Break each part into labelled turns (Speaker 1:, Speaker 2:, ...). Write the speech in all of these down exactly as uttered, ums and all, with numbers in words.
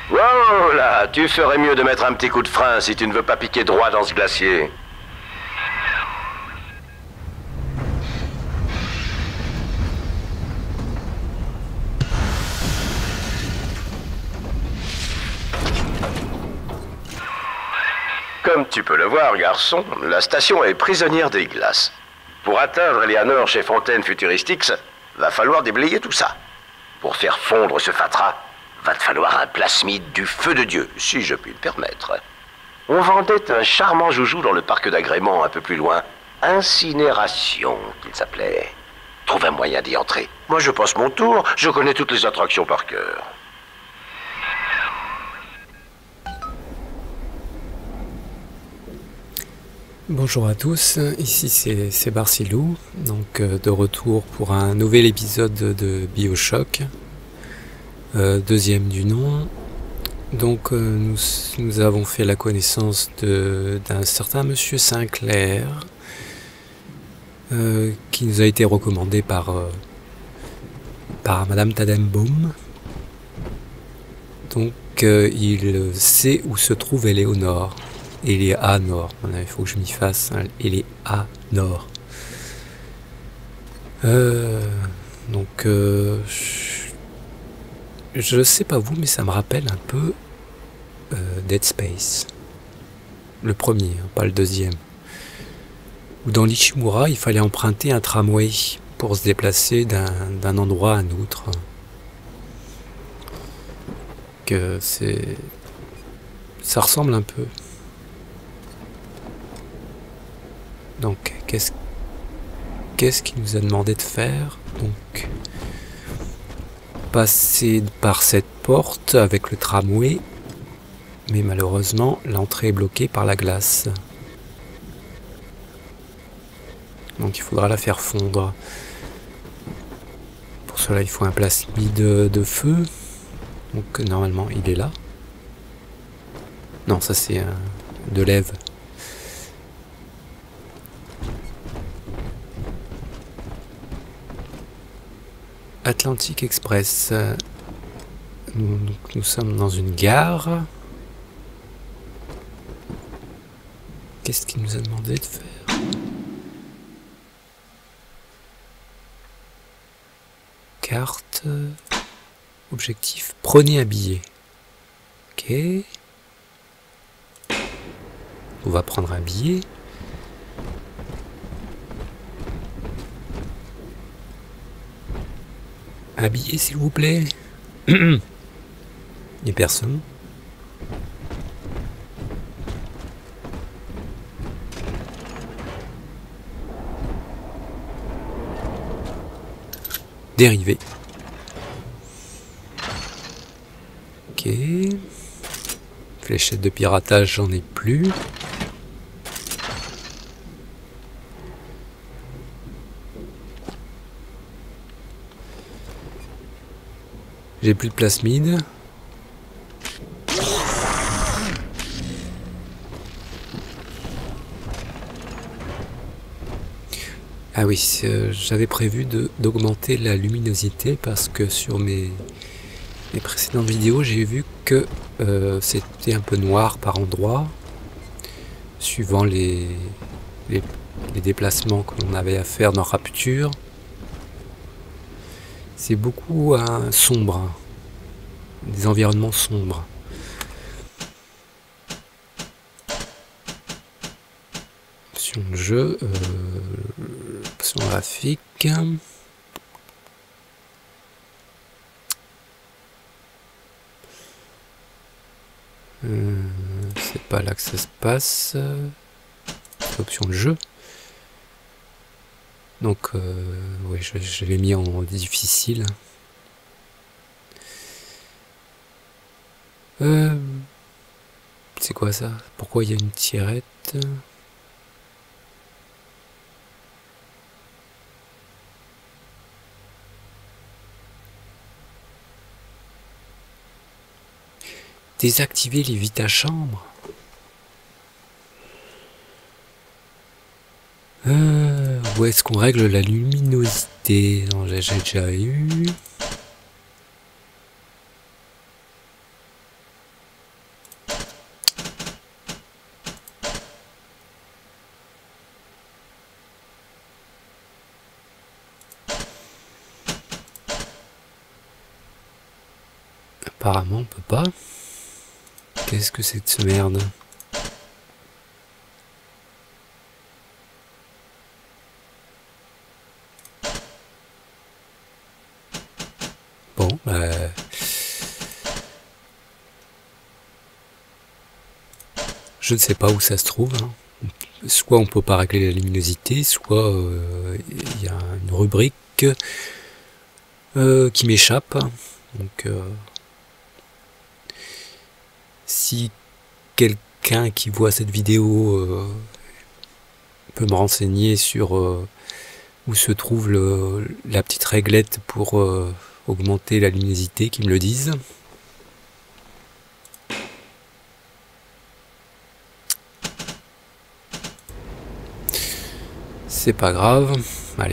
Speaker 1: Wow, là, tu ferais mieux de mettre un petit coup de frein si tu ne veux pas piquer droit dans ce glacier. Comme tu peux le voir, garçon, la station est prisonnière des glaces. Pour atteindre Eleanor chez Fontaine Futuristix, va falloir déblayer tout ça. Pour faire fondre ce fatras, va te falloir un plasmide du feu de Dieu, si je puis me permettre. On vendait un charmant joujou dans le parc d'agrément un peu plus loin. Incinération, qu'il s'appelait. Trouve un moyen d'y entrer. Moi, je passe mon tour, je connais toutes les attractions par cœur.
Speaker 2: Bonjour à tous, ici c'est c'est Barcilou, donc euh, de retour pour un nouvel épisode de BioShock, euh, deuxième du nom. Donc euh, nous, nous avons fait la connaissance de d'un certain monsieur Sinclair, euh, qui nous a été recommandé par, euh, par Madame Tannenbaum. Donc euh, il sait où se trouve Eleanor. Eleanor, il faut que je m'y fasse, hein. Eleanor. Euh, donc, euh, je, je sais pas vous, mais ça me rappelle un peu euh, Dead Space. Le premier, hein, pas le deuxième. Où dans l'Ishimura, il fallait emprunter un tramway pour se déplacer d'un d'un endroit à un autre. Que c'est, ça ressemble un peu. Donc, qu'est-ce qu'est-ce qu'il nous a demandé de faire? Donc, passer par cette porte avec le tramway, mais malheureusement, l'entrée est bloquée par la glace. Donc, il faudra la faire fondre. Pour cela, il faut un plasmide de, de feu. Donc, normalement, il est là. Non, ça c'est euh, de lève. Atlantic Express. Nous, nous, nous sommes dans une gare. Qu'est-ce qu'il nous a demandé de faire? Carte. Objectif. Prenez un billet. Ok. On va prendre un billet. Un billet, s'il vous plaît. Il n'y a personne. Dérivé. Ok. Fléchette de piratage, j'en ai plus. J'ai plus de plasmide. Ah oui, euh, j'avais prévu de d'augmenter la luminosité parce que sur mes, mes précédentes vidéos, j'ai vu que euh, c'était un peu noir par endroits, suivant les, les, les déplacements que l'on avait à faire dans Rapture. C'est beaucoup hein, sombre, des environnements sombres. Option de jeu, euh, option graphique. Euh, c'est pas là que ça se passe. Option de jeu. Donc, euh, ouais, je, je l'ai mis en difficile. Euh, c'est quoi ça? Pourquoi il y a une tirette? Désactiver les vita-chambres. Euh, où est-ce qu'on règle la luminosité? J'ai déjà eu. apparemment on peut pas. Qu'est-ce que c'est que ce merde? Bon, bah... je ne sais pas où ça se trouve. Hein. Soit on peut pas régler la luminosité, soit il euh, y a une rubrique euh, qui m'échappe. Donc, euh, si quelqu'un qui voit cette vidéo euh, peut me renseigner sur euh, où se trouve le, la petite réglette pour euh, augmenter la luminosité, qu'ils me le disent. C'est pas grave, allez.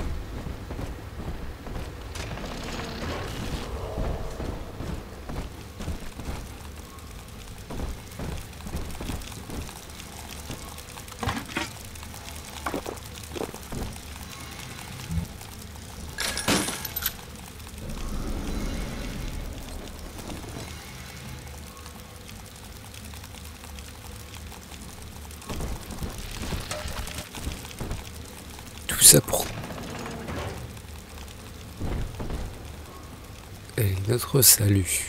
Speaker 2: Tout ça pour... Et notre salut.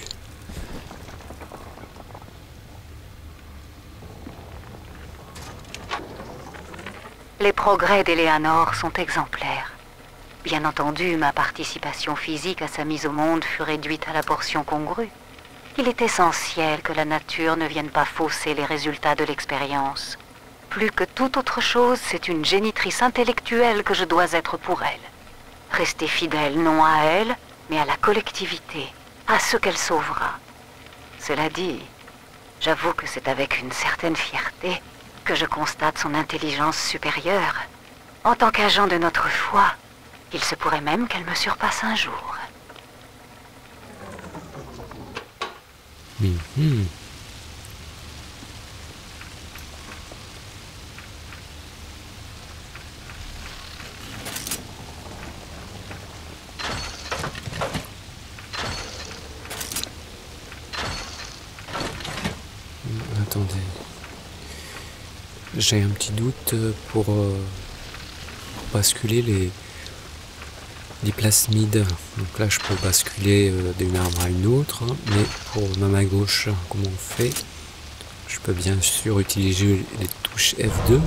Speaker 3: Les progrès d'Eleanor sont exemplaires. Bien entendu, ma participation physique à sa mise au monde fut réduite à la portion congrue. Il est essentiel que la nature ne vienne pas fausser les résultats de l'expérience. Plus que toute autre chose, c'est une génitrice intellectuelle que je dois être pour elle. Rester fidèle non à elle, mais à la collectivité, à ce qu'elle sauvera. Cela dit, j'avoue que c'est avec une certaine fierté que je constate son intelligence supérieure. En tant qu'agent de notre foi, il se pourrait même qu'elle me surpasse un jour.
Speaker 2: Mmh. Attendez. J'ai un petit doute pour, euh, pour basculer les, les plasmides. Donc là, je peux basculer euh, d'une arme à une autre, hein, mais pour ma main gauche, comment on fait? Je peux bien sûr utiliser les touches F deux.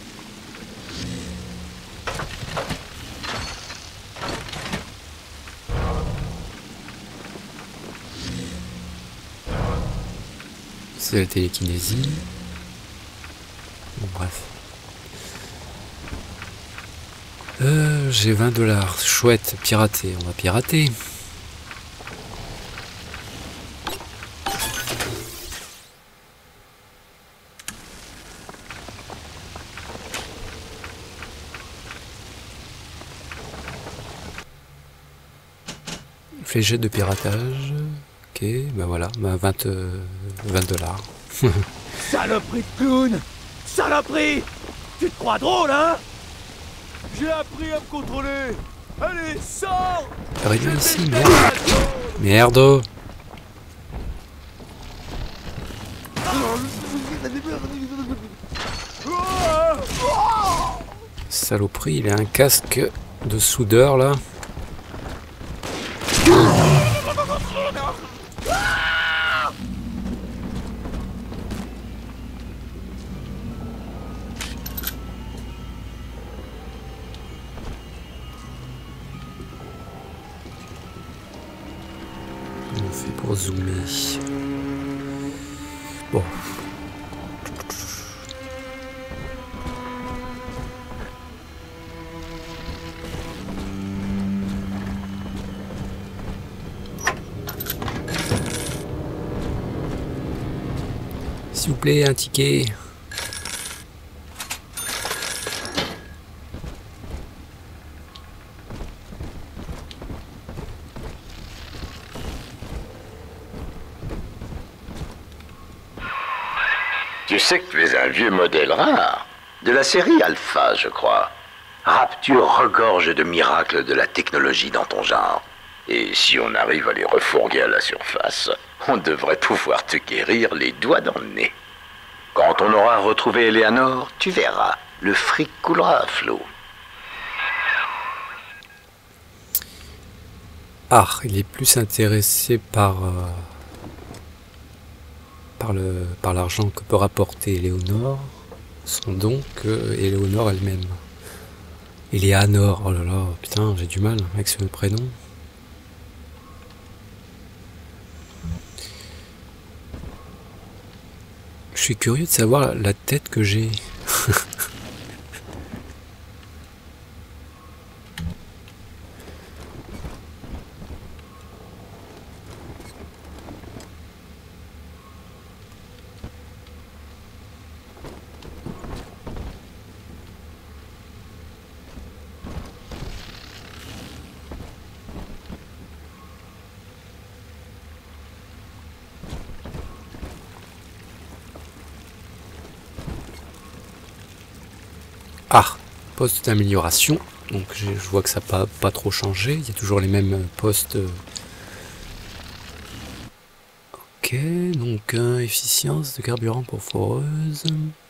Speaker 2: C'est la télékinésie. Bon, bref. Euh, j'ai vingt dollars. Chouette, pirater. On va pirater. Fléchette de piratage. Ok, ben voilà, ben vingt dollars.
Speaker 4: Saloperie de clown! Saloperie! Tu te crois drôle, hein? J'ai appris à me contrôler! Allez, sors!
Speaker 2: Arrive ici, merde! Merde! Saloperie, il a un casque de soudeur là. On fait pour zoomer. Bon. S'il vous plaît, un ticket.
Speaker 1: Tu sais que tu es un vieux modèle rare, de la série Alpha, je crois. Rapture regorge de miracles de la technologie dans ton genre. Et si on arrive à les refourguer à la surface, on devrait pouvoir te guérir les doigts dans le nez. Quand on aura retrouvé Eleanor, tu verras, le fric coulera à flot.
Speaker 2: Ah, il est plus intéressé par euh, par le par l'argent que peut rapporter Eleanor, son don, que Eleanor elle-même. Eleanor, oh là là, putain, j'ai du mal avec ce prénom. Je suis curieux de savoir la tête que j'ai. Ah, poste d'amélioration. Donc je vois que ça n'a pas, pas trop changé. Il y a toujours les mêmes postes. Ok, donc euh, efficience de carburant pour foreuse.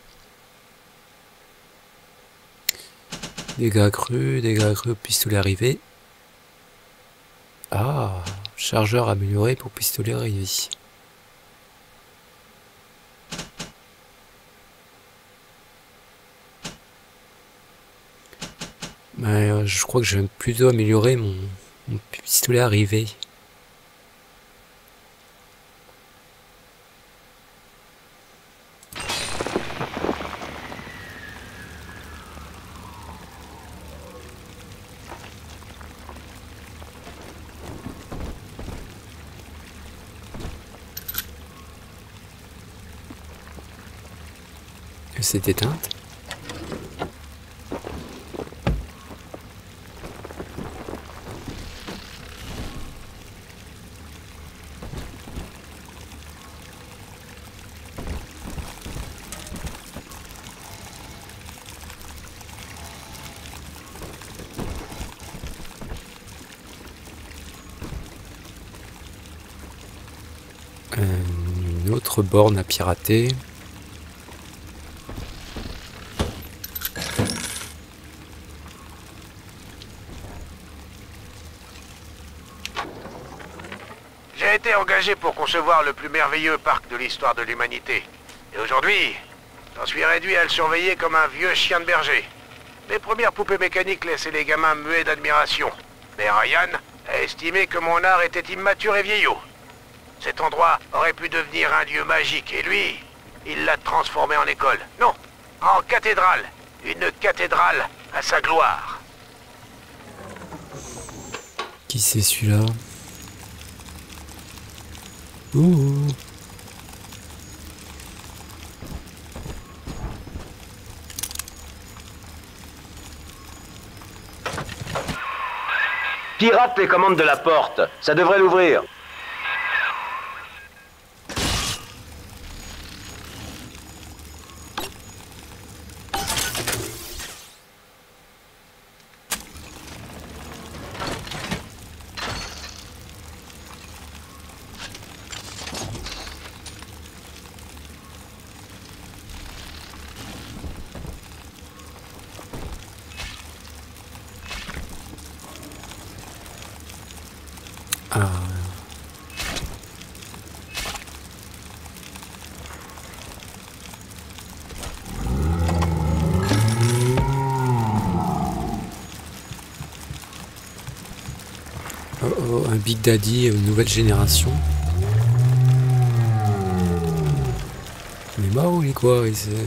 Speaker 2: Dégâts accrus, dégâts accrus au pistolet arrivé. Ah, chargeur amélioré pour pistolet arrivé. Mais euh, je crois que je vais plutôt améliorer mon, mon pistolet arrivé. Elle s'est éteinte. Une autre borne à pirater.
Speaker 5: J'ai été engagé pour concevoir le plus merveilleux parc de l'histoire de l'humanité. Et aujourd'hui, j'en suis réduit à le surveiller comme un vieux chien de berger. Mes premières poupées mécaniques laissaient les gamins muets d'admiration. Mais Ryan a estimé que mon art était immature et vieillot. Cet endroit aurait pu devenir un lieu magique, et lui, il l'a transformé en école. Non, en cathédrale. Une cathédrale à sa gloire.
Speaker 2: Qui c'est celui-là? Ouh.
Speaker 1: Pirate les commandes de la porte, ça devrait l'ouvrir.
Speaker 2: Ah. Oh oh, un Big Daddy, une nouvelle génération. Il est mort ou il est quoi? Il s'est...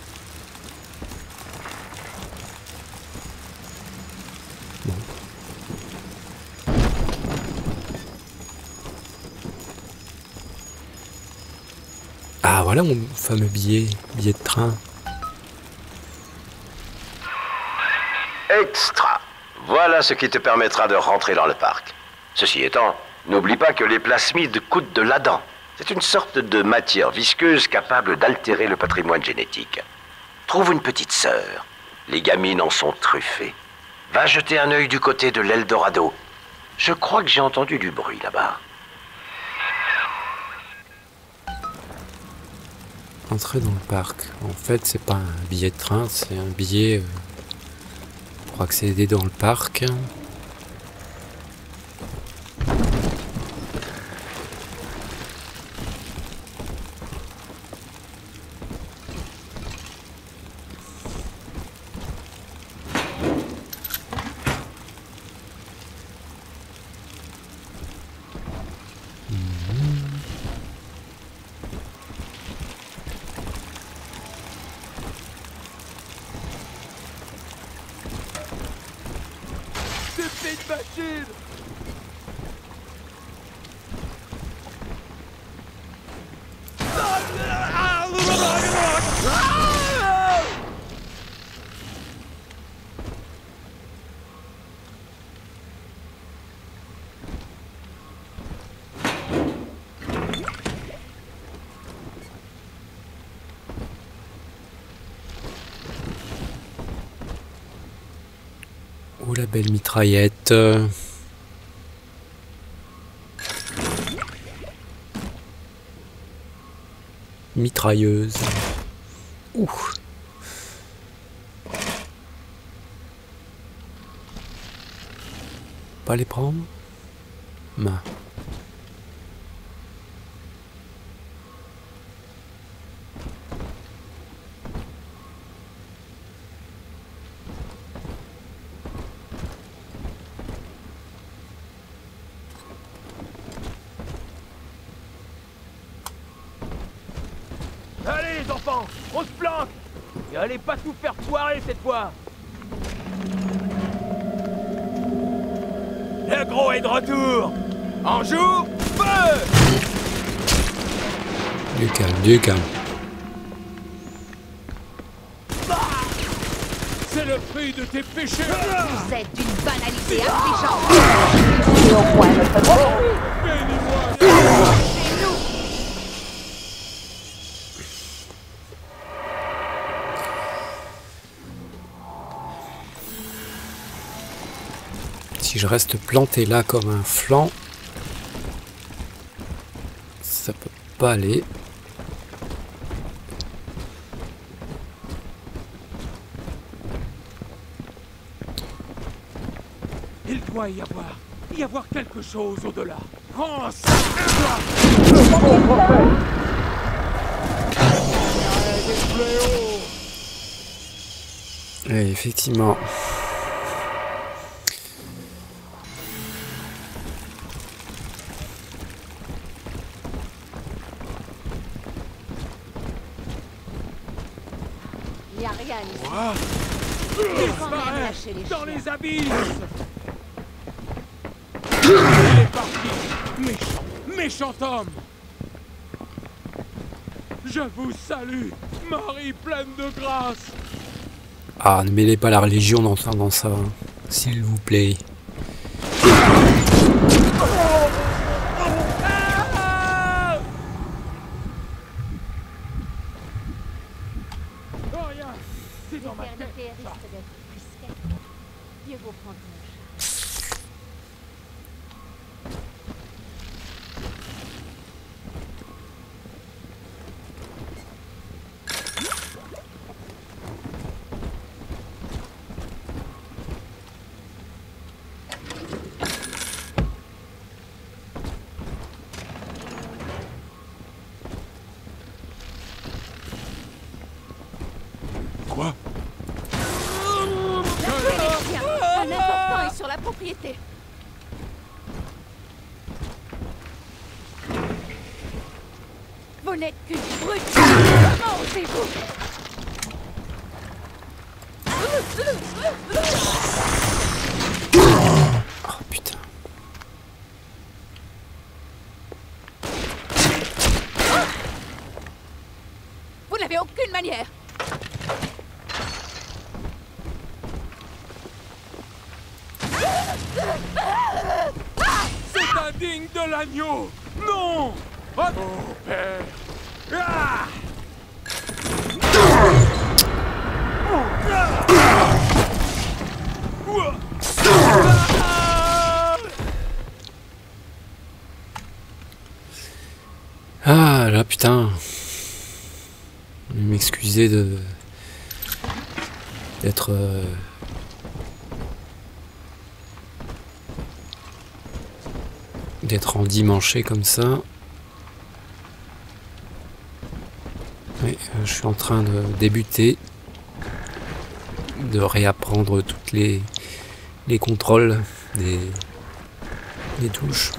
Speaker 2: Bon. Ah voilà mon fameux billet, billet de train.
Speaker 1: Extra. Voilà ce qui te permettra de rentrer dans le parc. Ceci étant, n'oublie pas que les plasmides coûtent de l'Adam. C'est une sorte de matière visqueuse capable d'altérer le patrimoine génétique. Trouve une petite sœur. Les gamines en sont truffées. Va jeter un œil du côté de l'Eldorado. Je crois que j'ai entendu du bruit là-bas.
Speaker 2: Entrer dans le parc. En fait, c'est pas un billet de train, c'est un billet euh, pour accéder dans le parc.
Speaker 4: Stupide machine!
Speaker 2: Oh la belle mitraillette. Mitrailleuse. Ouh. Pas les prendre? Non.
Speaker 4: Allez les enfants, on se planque! Et allez pas tout faire foirer cette fois! Le gros est de retour! En joue, feu!
Speaker 2: Du calme, du calme.
Speaker 4: C'est le prix de tes péchés!
Speaker 6: Vous êtes d'une banalité affligeante.
Speaker 4: Bénis-moi!
Speaker 2: Si je reste planté là comme un flanc, ça peut pas aller.
Speaker 4: Il doit y avoir, y avoir quelque chose au-delà. Prends ça!
Speaker 2: Et effectivement.
Speaker 6: Il n'y a rien ici.
Speaker 4: Quoi?
Speaker 6: Il faut quand même lâcher les
Speaker 4: Dans
Speaker 6: chiens.
Speaker 4: les abysses! Il est parti! Méchant, méchant homme! Je vous salue, Marie pleine de grâce!
Speaker 2: Ah, ne mêlez pas la religion dans ça, dans ça, hein, s'il vous plaît.
Speaker 4: Ah! Oh, rien! C'est dans ma tête!
Speaker 6: L'éternité risque d'être risquée. Mieux vaut prendre mon chat.
Speaker 4: Quoi?
Speaker 6: Lâchez les chiens. Un important est sur la propriété. Vous n'êtes qu'une brute. Comment osez-vous?
Speaker 2: Oh putain.
Speaker 6: Vous n'avez aucune manière.
Speaker 4: C'est indigne de l'agneau! Non! Oh père! Ah! Ah!
Speaker 2: Ah là putain. M'excuser de d'être euh... d'être endimanché comme ça. Oui, je suis en train de débuter, de réapprendre toutes les les contrôles des des touches.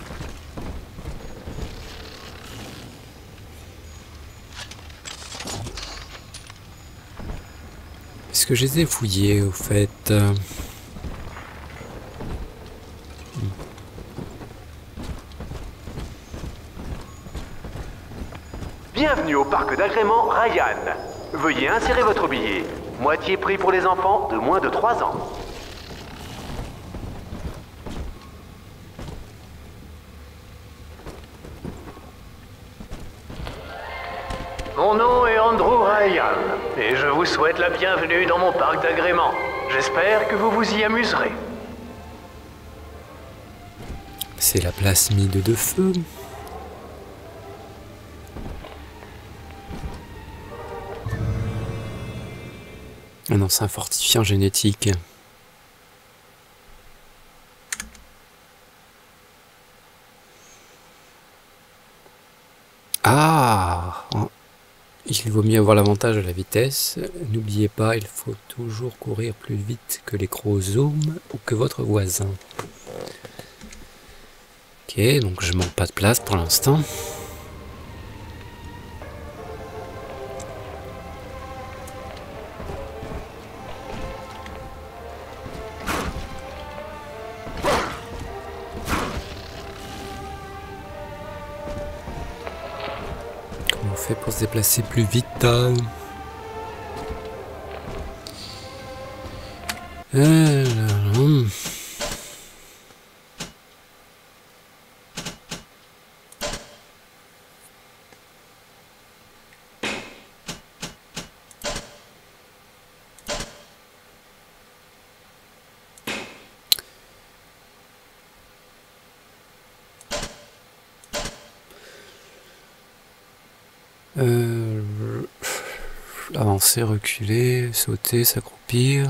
Speaker 2: Est-ce que je les ai fouillés au fait? euh...
Speaker 7: Bienvenue au parc d'agrément Ryan. Veuillez insérer votre billet. Moitié prix pour les enfants de moins de trois ans. Mon nom est Andrew Ryan et je vous souhaite la bienvenue dans mon parc d'agrément. J'espère que vous vous y amuserez.
Speaker 2: C'est la plasmide de feu. Ah non, c'est un fortifiant génétique. Ah! Il vaut mieux avoir l'avantage de la vitesse. N'oubliez pas, il faut toujours courir plus vite que les chromosomes ou que votre voisin. Ok, donc je manque pas de place pour l'instant. Comment on fait pour se déplacer plus vite? euh... Euh, hum. Euh, avancer, reculer, sauter, s'accroupir.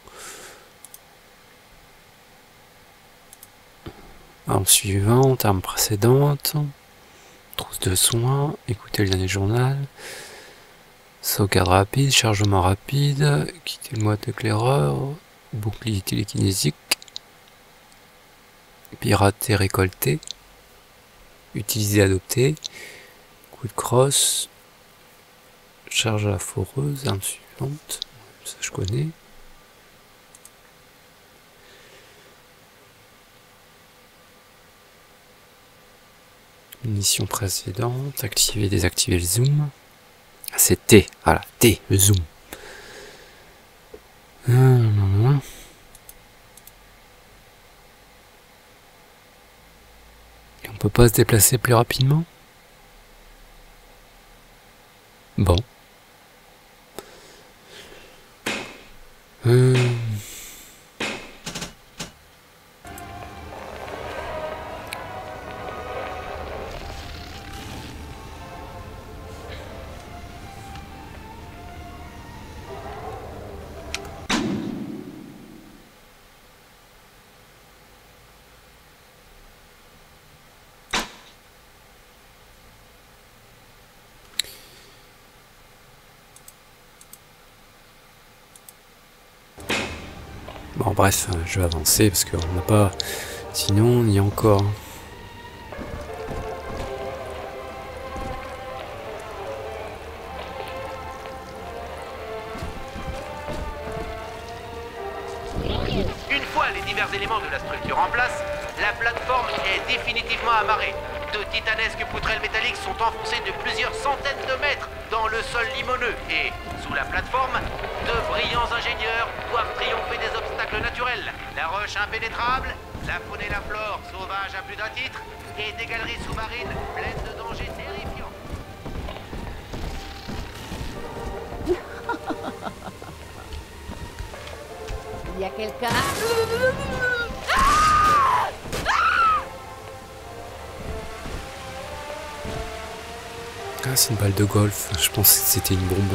Speaker 2: Arme suivante, arme précédente. Trousse de soins, écouter le dernier journal. Sauvegarde rapide, chargement rapide, quitter le mode éclaireur, bouclier télékinésique. Pirater, récolter. Utiliser, adopter. Coup de crosse. Charge à la foreuse, arme suivante. Ça je connais. Mission précédente. Activer, désactiver le zoom. Ah, c'est T. Voilà, T, le zoom. Hum, Et on peut pas se déplacer plus rapidement? Bon. Hum. Bon bref, je vais avancer parce qu'on n'a pas... Sinon on y est encore.
Speaker 8: Une fois les divers éléments de la structure en place, la plateforme est définitivement amarrée. De titanesques poutrelles métalliques sont enfoncées de plusieurs centaines de mètres dans le sol limoneux et, sous la plateforme, de brillants ingénieurs doivent triompher des obstacles naturels. La roche impénétrable, la faune et la flore sauvages à plus d'un titre, et des galeries sous-marines pleines de dangers terrifiants.
Speaker 6: Il y a quelqu'un?
Speaker 2: Ah, c'est une balle de golf. Je pensais que c'était une bombe.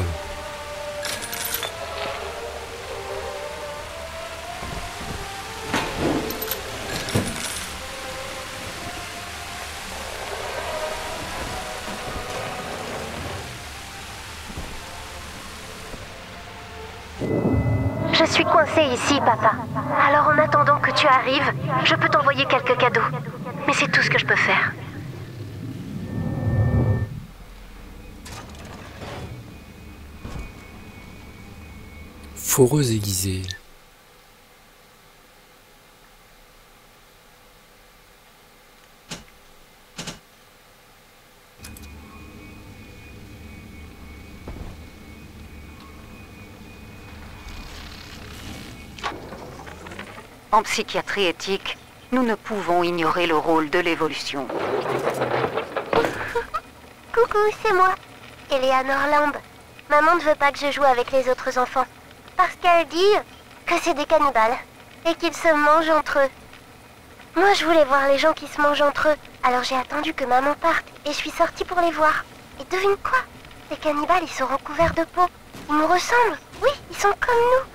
Speaker 9: Je suis coincée ici, papa. Alors en attendant que tu arrives, je peux t'envoyer quelques cadeaux. Mais c'est tout ce que je peux faire.
Speaker 2: Foreuse aiguisée.
Speaker 3: En psychiatrie éthique, nous ne pouvons ignorer le rôle de l'évolution.
Speaker 9: Coucou, c'est moi, Eleanor Lamb. Maman ne veut pas que je joue avec les autres enfants. Parce qu'elle dit que c'est des cannibales et qu'ils se mangent entre eux. Moi, je voulais voir les gens qui se mangent entre eux. Alors j'ai attendu que maman parte et je suis sortie pour les voir. Et devine quoi? Les cannibales, ils sont recouverts de peau. Ils nous ressemblent. Oui, ils sont comme nous.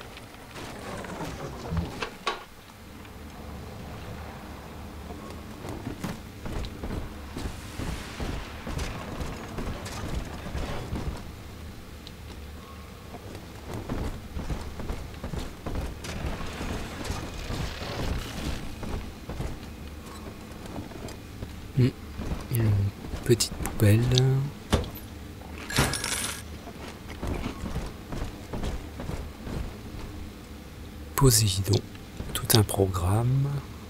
Speaker 2: Une petite poubelle. Poséidon. Tout un programme.